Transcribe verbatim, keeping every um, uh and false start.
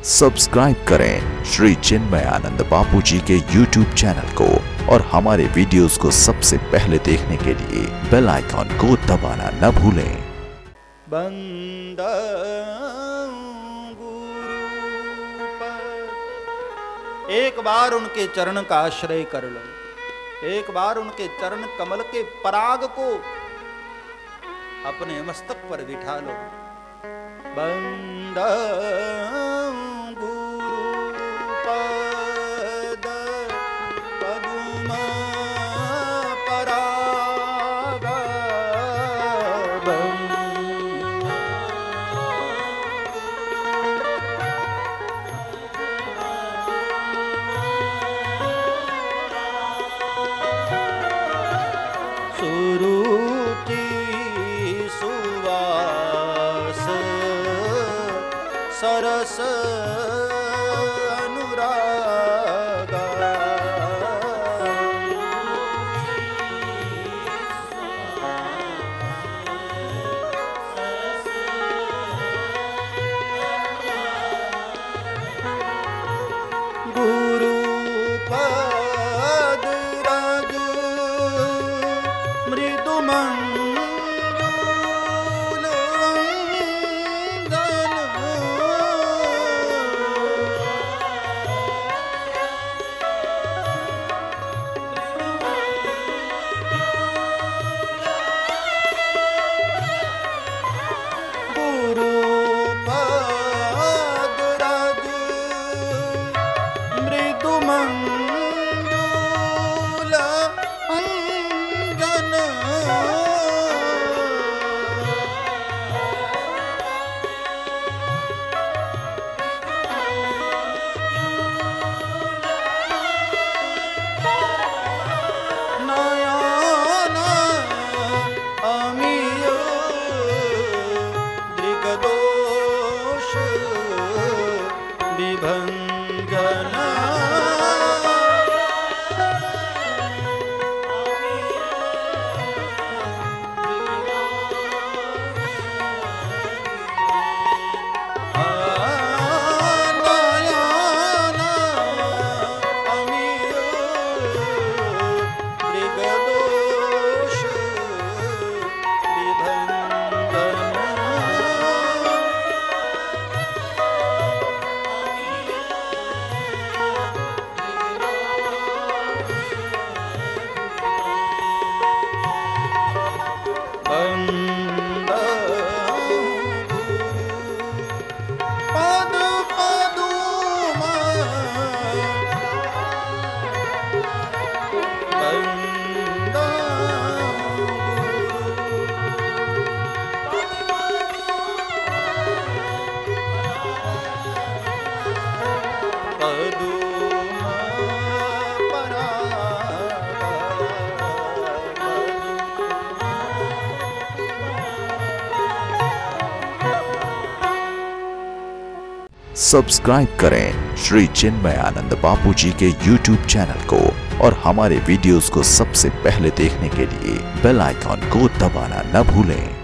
Subscribe करें श्री चिन्मयानंद बापू जी के YouTube channel को और हमारे वीडियोस को सबसे पहले देखने के लिए बेल आइकॉन को दबाना न भूलें। बंद गुरु पर एक बार उनके चरण का आश्रय कर लो, एक बार उनके चरण कमल के पराग को अपने मस्तक पर बिठा लो। बंद सरस अनुरागा गुरु पद रज मृदुमंग सब्सक्राइब करें श्री चिन्मयानंद बापू जी के यूट्यूब चैनल को और हमारे वीडियोस को सबसे पहले देखने के लिए बेल आइकॉन को दबाना न भूलें।